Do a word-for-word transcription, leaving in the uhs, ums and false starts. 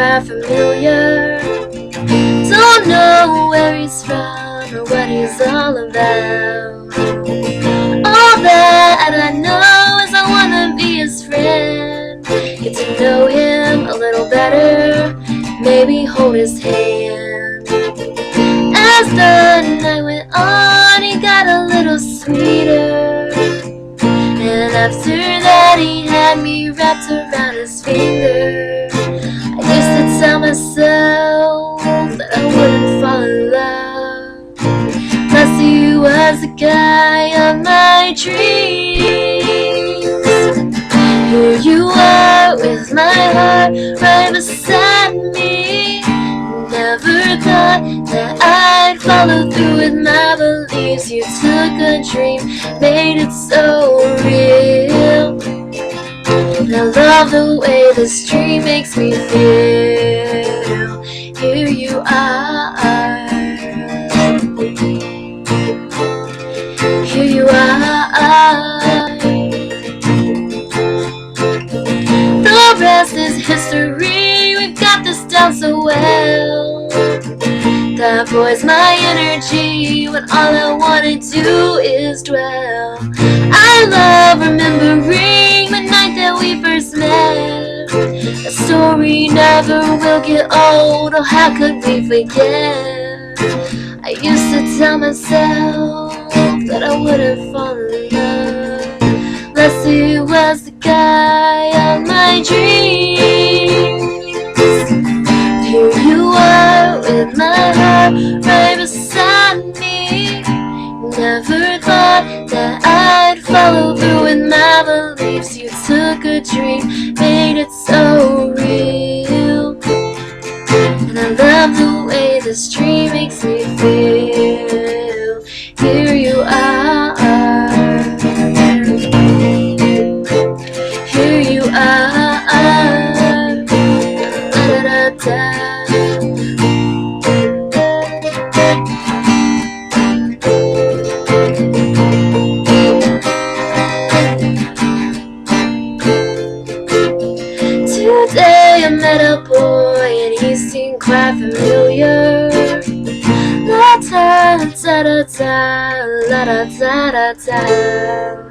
quite familiar. Don't know where he's from or what he's all about. All that I know is I wanna be his friend, get to know him a little better, maybe hold his hand. As the night went on, he got a little sweeter, and after that he had me wrapped around his finger. I used to tell myself that I wouldn't fall in love unless he was the guy of my dreams. Here you are with my heart right beside me. Never thought that I'd follow through with my beliefs. You took a dream, made it so real. And I love the way this dream makes me feel. Here you are, here you are. The rest is history, we've got this down so well. That boy's my energy when all I wanna do is dwell. I love remembering the night that we first met. The story never will get old, oh how could we forget? I used to tell myself that I wouldn't fall in love unless he was the guy of my dreams. Here you are with my heart right beside me. Never thought that I'd follow through with my beliefs. You took a dream, made it so real. And I love the way this dream makes me feel. Here you are, here you are, da da da da. Today I met a boy and he seemed quite familiar. La da da da da, la da da da da.